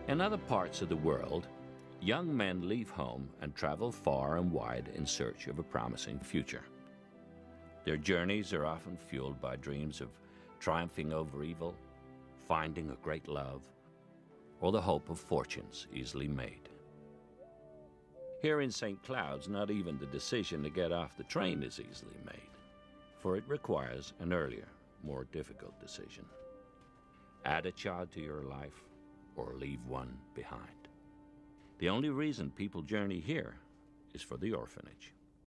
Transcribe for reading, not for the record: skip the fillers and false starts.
In other parts of the world, young men leave home and travel far and wide in search of a promising future. Their journeys are often fueled by dreams of triumphing over evil, finding a great love, or the hope of fortunes easily made. Here in St. Cloud's, not even the decision to get off the train is easily made, for it requires an earlier, more difficult decision. Add a child to your life, or leave one behind. The only reason people journey here is for the orphanage.